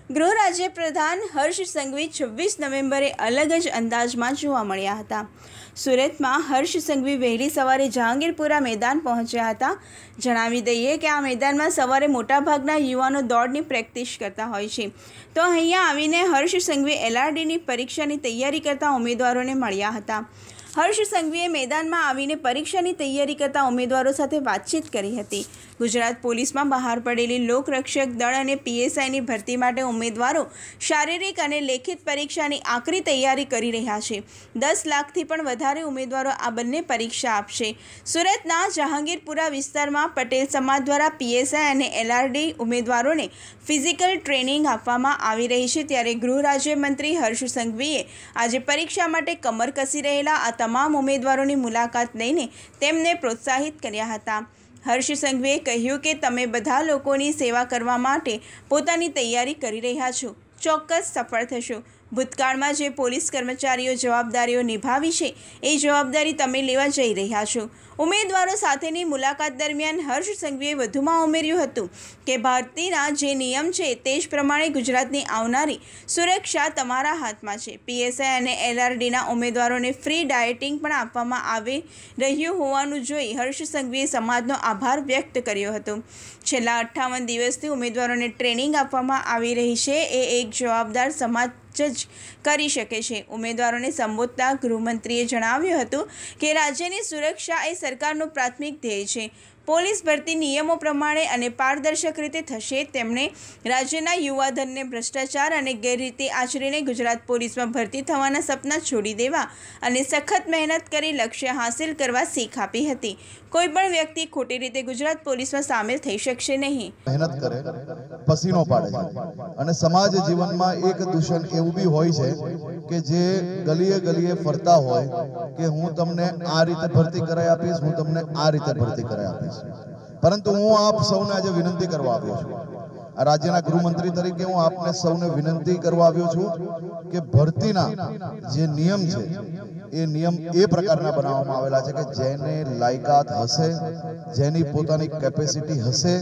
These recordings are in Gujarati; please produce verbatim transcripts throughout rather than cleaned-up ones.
ગૃહ રાજ્ય પ્રધાન હર્ષ સંઘવી છવ્વીસ નવેમ્બરે અલગ જ અંદાજમાં જોવા મળ્યા હતા। સુરતમાં હર્ષ સંઘવી વહેલી સવારે જહાંગીરપુરા મેદાન પહોંચ્યા હતા। જણાવી દઈએ કે આ મેદાનમાં સવારે મોટાભાગના યુવાનો દોડની પ્રેક્ટિસ કરતા હોય છે, તો અહીંયા આવીને હર્ષ સંઘવી એલઆરડીની પરીક્ષાની તૈયારી કરતા ઉમેદવારોને મળ્યા હતા। હર્ષ સંઘવીએ મેદાનમાં આવીને પરીક્ષાની તૈયારી કરતા ઉમેદવારો સાથે વાતચીત કરી હતી। ગુજરાત પોલીસમાં બહાર પડેલી લોકરક્ષક દળ અને પીએસઆઈની ભરતી માટે ઉમેદવારો શારીરિક અને લેખિત પરીક્ષાની આકરી તૈયારી કરી રહ્યા છે। દસ લાખથી પણ વધારે ઉમેદવારો આ બંને પરીક્ષા આપશે। સુરતના જહાંગીરપુરા વિસ્તારમાં પટેલ સમાજ દ્વારા પીએસઆઈ અને એલઆરડી ઉમેદવારોને ફિઝિકલ ટ્રેનિંગ આપવામાં આવી રહી છે, ત્યારે ગૃહ રાજ્યમંત્રી હર્ષ સંઘવીએ આજે પરીક્ષા માટે કમર કસી રહેલા આ તમામ ઉમેદવારોની મુલાકાત લઈને તેમને પ્રોત્સાહિત કર્યા હતા। હર્ષ સંઘવીએ કહ્યું કે તમે બધા લોકોની સેવા કરવા માટે પોતાની તૈયારી કરી રહ્યા છો, ચોક્કસ સફળ થશો। ભૂતકાળમાં જે પોલીસ કર્મચારીઓ જવાબદારીઓ નિભાવી છે એ જવાબદારી તમે લેવા જઈ રહ્યા છો। ઉમેદવારો સાથેની મુલાકાત દરમિયાન હર્ષ સંઘવીએ વધુમાં ઉમેર્યું હતું કે ભરતીના જે નિયમ છે તે જ પ્રમાણે ગુજરાતની આવનારી સુરક્ષા તમારા હાથમાં છે। પીએસઆઈ અને એલઆરડીના ઉમેદવારોને ફ્રી ડાયટિંગ પણ આપવામાં આવી રહ્યું હોવાનું જોઈ હર્ષ સંઘવીએ સમાજનો આભાર વ્યક્ત કર્યો હતો। છેલ્લા અઠ્ઠાવન દિવસથી ઉમેદવારોને ટ્રેનિંગ આપવામાં આવી રહી છે એ એક જવાબદાર સમાજ જ કરી શકે છે। ઉમેદવારોને સંબોધતા ગૃહમંત્રીએ જણાવ્યું હતું કે રાજ્યની સુરક્ષા એ સરકારનું પ્રાથમિક ધ્યેય છે। પોલીસ ભરતી નિયમો પ્રમાણે અને પારદર્શક રીતે થશે। તેમણે રાજ્યના યુવાધનને ભ્રષ્ટાચાર અને ગેરરીતિ આચરીને ગુજરાત પોલીસમાં ભરતી થવાના સપના છોડી દેવા અને સખત મહેનત કરી લક્ષ્ય હાંસિલ કરવા શીખ આપી હતી। કોઈપણ વ્યક્તિ ખોટી રીતે ગુજરાત પોલીસમાં સામેલ થઈ શકશે નહીં। મહેનત કરે, પસીનો પાડે છે અને સમાજ જીવનમાં એક દૂષણ એવું બી હોય છે કે જે ગલીએ ગલીએ ફરતા હોય કે હું તમને આ રીતે ભરતી કરાવી આપીશ, હું તમને આ રીતે ભરતી કરાવી આપીશ, પરંતુ હું આપ સૌને આજે વિનંતી કરવા આવ્યો છું, આ રાજ્યના ગૃહમંત્રી તરીકે હું આપને સૌને વિનંતી કરવા આવ્યો છું કે ભરતીના જે નિયમ છે એ નિયમ એ પ્રકારના બનાવવામાં આવેલા છે કે જેને લાયકાત હશે, જેની પોતાની કેપેસિટી હશે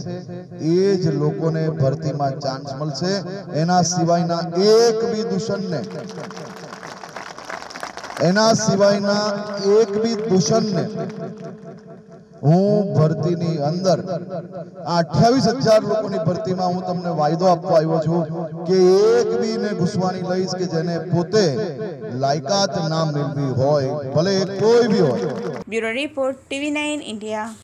એ જ લોકોને ભરતીમાં ચાન્સ મળશે। એના સિવાયના એક બી દૂષણને એના સિવાયના એક બી દૂષણને હું ભરતીની અંદર આ અઠ્યાવીસ હજાર લોકોની ભરતીમાં હું તમને વાયદો આપવા આવ્યો છું કે એક બી ને ઘૂસવાની લઈશ કે જેને પોતે લાયકાત ના મેળવી હોય, ભલે કોઈ બી હોય। Bureau report TV nine India.